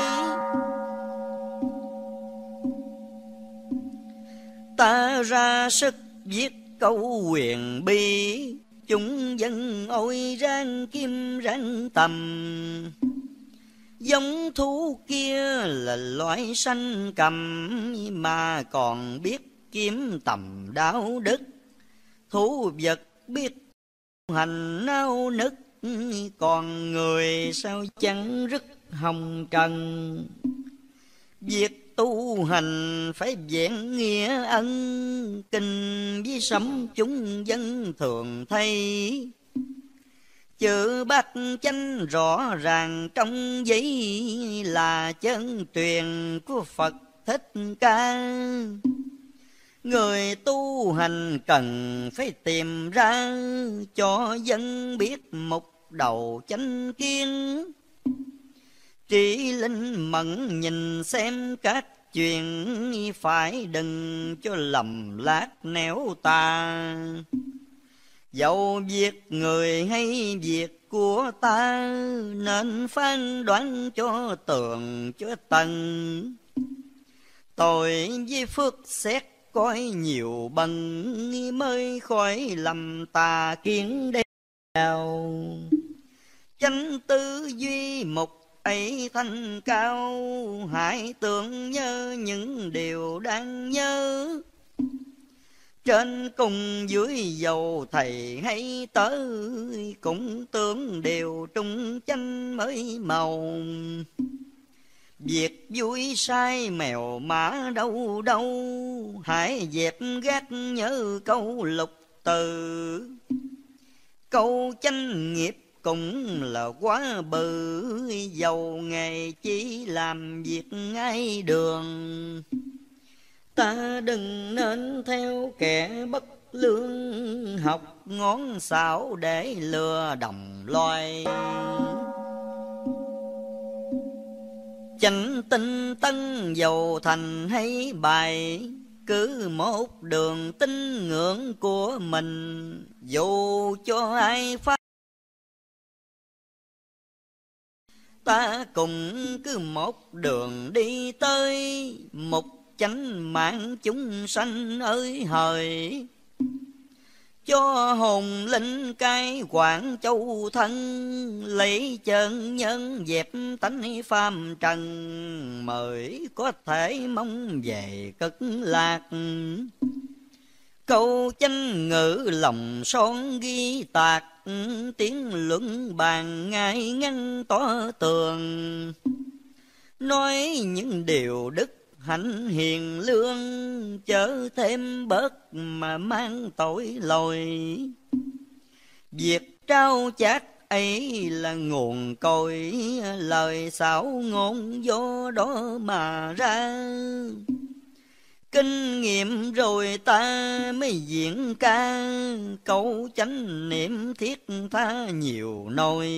Ta ra sức viết câu huyền bi, chúng dân ôi ráng kim ráng tầm. Giống thú kia là loại sanh cầm, mà còn biết kiếm tầm đạo đức. Thú vật biết hành nao nức, còn người sao chẳng rất hồng trần. Việc tu hành phải vẹn nghĩa ân, kinh với sấm chúng dân thường thấy. Chữ bát chánh rõ ràng trong giấy, là chân truyền của Phật Thích Ca. Người tu hành cần phải tìm ra, cho dân biết một đầu chánh kiến. Trí linh mẫn nhìn xem các chuyện, phải đừng cho lầm lạc néo ta. Dẫu việc người hay việc của ta, nên phán đoán cho tường cho tầng. Tội với phước xét coi nhiều bần, mới khỏi lầm tà kiến đeo. Chánh tư duy một ấy thanh cao, hãy tưởng nhớ những điều đang nhớ. Trên cùng dưới dầu thầy hay tới, cũng tưởng đều trung chánh mới màu. Việc vui sai mèo mã đâu đâu, hãy dẹp gác nhớ câu lục từ. Câu chánh nghiệp cũng là quá bự, dầu nghề chỉ làm việc ngay đường. Ta đừng nên theo kẻ bất lương, học ngón xảo để lừa đồng loài. Chánh tinh tân dầu thành hay bài, cứ một đường tín ngưỡng của mình. Dù cho ai phát, ta cùng cứ một đường đi tới. Một chánh mạng chúng sanh ơi hời, cho hồn linh cai quản châu thân. Lấy chân nhân dẹp tánh phàm trần, mới có thể mong về cực lạc. Câu chánh ngữ lòng son ghi tạc, tiếng luận bàn ngay ngăn tỏ tường. Nói những điều đức hạnh hiền lương, chớ thêm bớt mà mang tội lỗi. Việc trao chát ấy là nguồn cội, lời xảo ngôn do đó mà ra. Kinh nghiệm rồi ta mới diễn ca, câu chánh niệm thiết tha nhiều nỗi.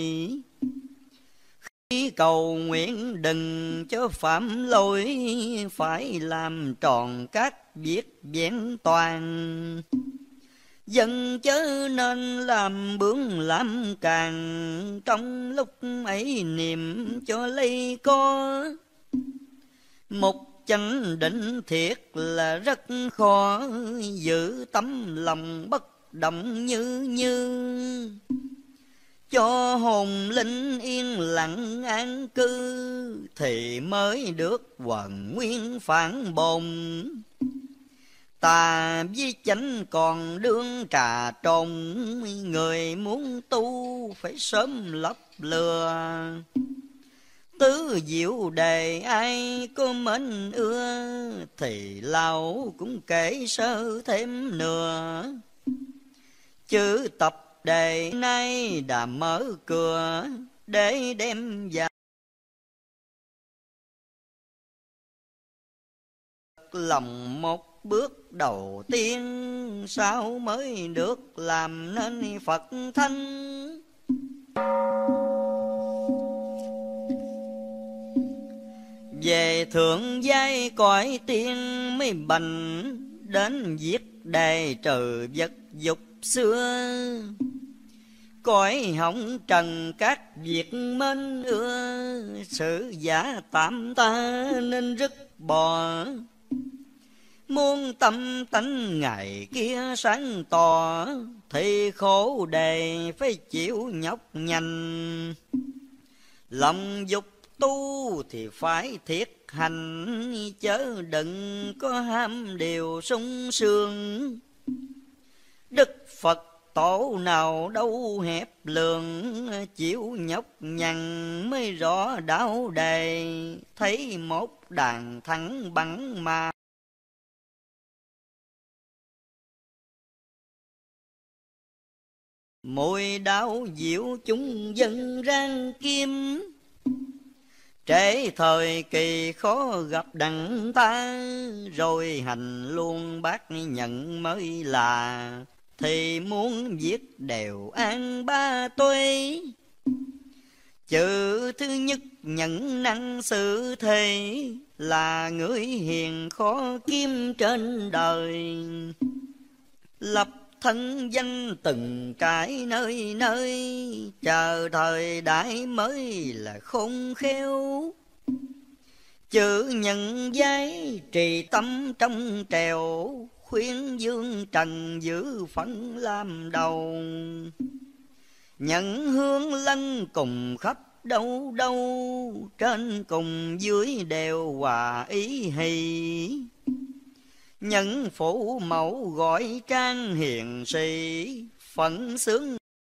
Khi cầu nguyện đừng cho phạm lỗi, phải làm tròn các việc vẹn toàn. Dân chớ nên làm bướng làm càng, trong lúc ấy niệm cho lấy có. Một chánh định thiệt là rất khó, giữ tấm lòng bất động như. Cho hồn linh yên lặng an cư, thì mới được hoàn nguyên phản bồn. Tà với chánh còn đương trà trộn, người muốn tu phải sớm lấp lừa. Tứ diệu đề ai có mến ưa, thì lão cũng kể sơ thêm nữa. Chữ tập đề nay đã mở cửa, để đem vào lòng một bước đầu tiên, sao mới được làm nên Phật thánh. Về thượng giai cõi tiên mới bành, đến viết đề trừ vật dục xưa. Cõi hồng trần các việc mến ưa, sự giả tạm ta nên dứt bỏ. Muôn tâm tánh ngày kia sáng tỏ, thì khổ đề phải chịu nhọc nhằn. Lòng dục tu thì phải thiết hành, chớ đừng có ham điều sung sướng. Đức Phật tổ nào đâu hẹp lường, chịu nhọc nhằn mới rõ đạo đề. Thấy một đàn thắng bắn mà mùi đau diệu chúng dân rang kim. Trễ thời kỳ khó gặp đặng ta, rồi hành luôn bác nhận mới là. Thì muốn viết đều an ba tuế, chữ thứ nhất nhận năng sự thề, là người hiền khó kiếm trên đời. Lập thân danh từng cái nơi nơi, chờ thời đại mới là khôn khéo. Chữ nhận giấy trì tâm trong trèo, khuyên dương trần giữ phận làm đầu. Nhận hương lân cùng khắp đâu đâu, trên cùng dưới đều hòa ý hỷ. Nhân phụ mẫu gọi trang hiền sĩ, phận sướng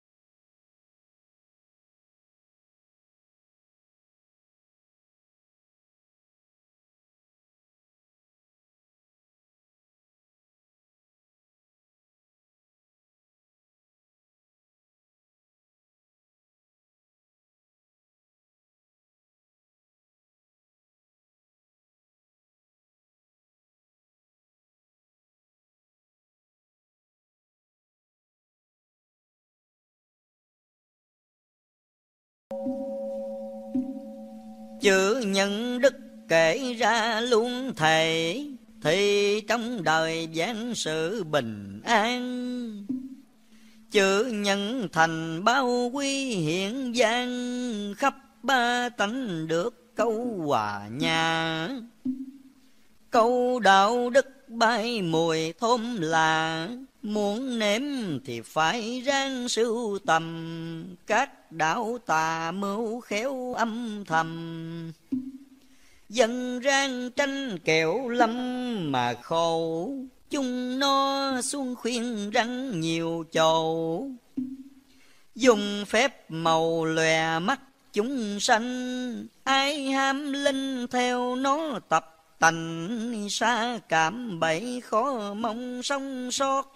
chữ nhân đức kể ra luôn thề, thì trong đời vạn sự bình an. Chữ nhân thành bao quy hiện gian, khắp ba tánh được câu hòa nhà. Câu đạo đức bay mùi thơm lạ, muốn nếm thì phải ráng sưu tầm. Các đạo tà mưu khéo âm thầm, dân rang tranh kẹo lâm mà khổ. chung nó xuống khuyên răng nhiều chỗ. Dùng phép màu lòe mắt chúng sanh, ai ham linh theo nó tập tành, xa cảm bẫy khó mong sống sót.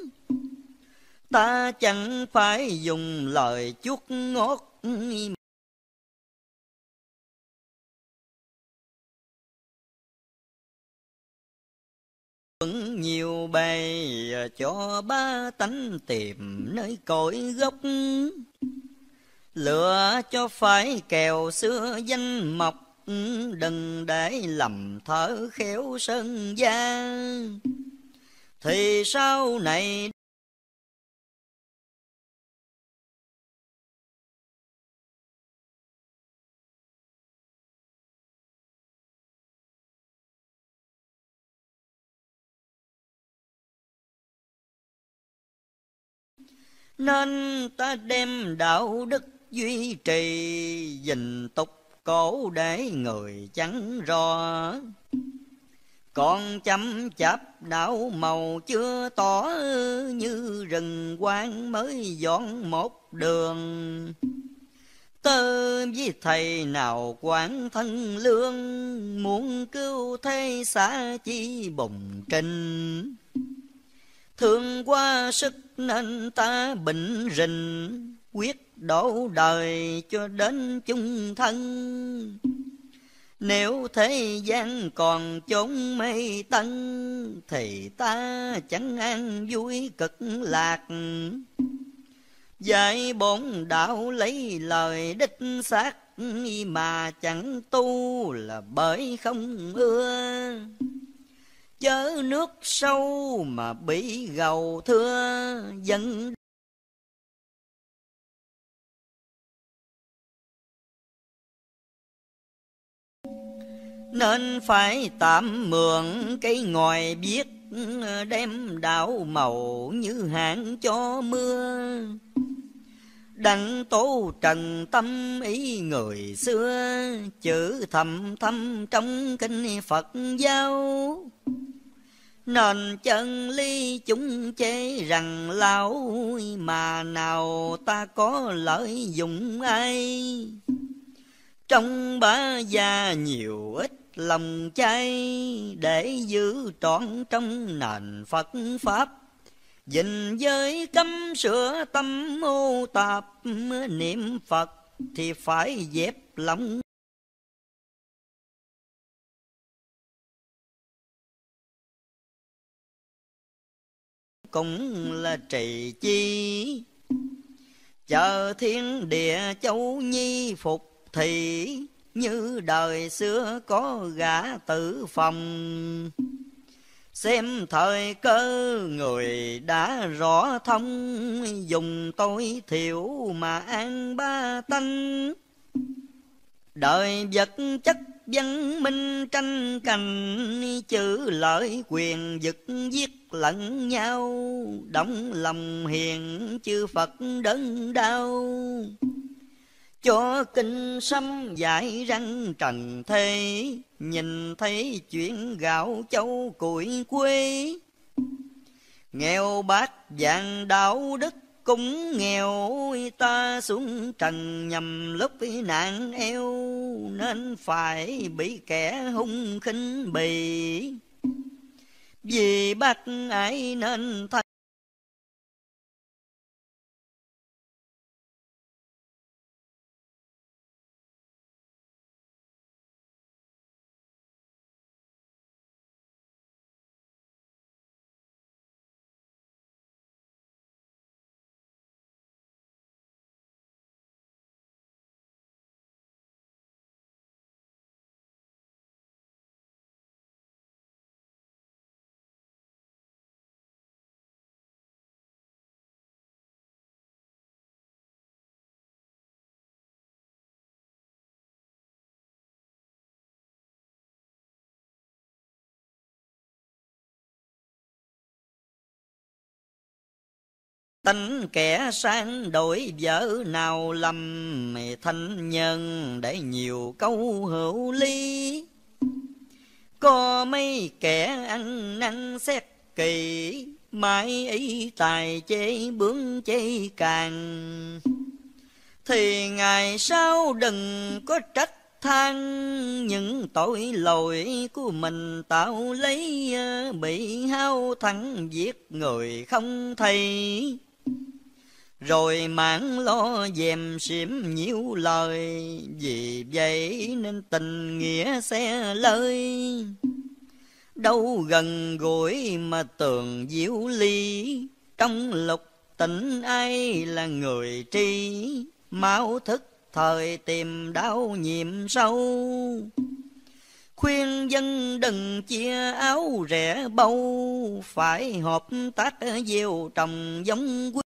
Ta chẳng phải dùng lời chuốc ngót, nhiều bề cho ba tánh tìm nơi cội gốc. Lựa cho phải kèo xưa danh mộc, đừng để lầm thở khéo sơn gian, thì sau này nên ta đem đạo đức duy trì, gìn tục cổ để người chẳng rõ. Còn chăm chạp đạo màu chưa tỏ, như rừng quang mới dọn một đường. Tơ với thầy nào quán thân lương, muốn cứu thế xã chi bùng trình. Thương qua sức nên ta bệnh rình, quyết đổ đời cho đến chung thân. Nếu thế gian còn chốn mê tân, thì ta chẳng an vui cực lạc. Dạy bổn đạo lấy lời đích xác, mà chẳng tu là bởi không ưa. Chớ nước sâu mà bị gầu thưa, dân nên phải tạm mượn cây ngòi biết, đem đạo màu như hạn cho mưa. Đặng tố trần tâm ý người xưa, chữ thầm thâm trong kinh Phật giáo. Nên chân ly chúng chê rằng lão, mà nào ta có lợi dụng ai. Trong bá gia nhiều ít lòng chay, để giữ trọn trong nền Phật Pháp. Dình giới cấm sửa tâm mô tạp, niệm Phật thì phải dẹp lòng. Cũng là trì chi, chờ thiên địa châu nhi phục thị. Như đời xưa có gã tử phòng, xem thời cơ người đã rõ thông. Dùng tối thiểu mà an ba tánh, đời vật chất văn minh tranh cành. Chữ lợi quyền giật giết lẫn nhau, động lòng hiền chư Phật đớn đau. Cho kinh sâm dạy răng trần thế, nhìn thấy chuyện gạo châu củi quê. Nghèo bát vàng đạo đức cũng nghèo, ta xuống trần nhằm lúc nạn eo. Nên phải bị kẻ hung khinh bỉ, vì bác ái nên thay. Tánh kẻ sang đổi vợ nào lầm, thanh nhân để nhiều câu hữu lý. Có mấy kẻ ăn năn xét kỳ, mãi ý tài chế bướng chế càng. Thì ngày sau đừng có trách than, những tội lỗi của mình tạo lấy, bị hao thắng giết người không thấy. Rồi mãn lo dèm xỉm nhiều lời, vì vậy nên tình nghĩa xe lơi. Đâu gần gũi mà tường diệu ly, trong lục tỉnh ai là người tri. Mau thức thời tìm đau nhiệm sâu, khuyên dân đừng chia áo rẻ bâu. Phải hợp tác gieo trồng giống